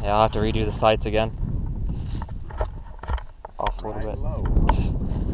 Yeah, I'll have to redo the sights again. Off a little bit.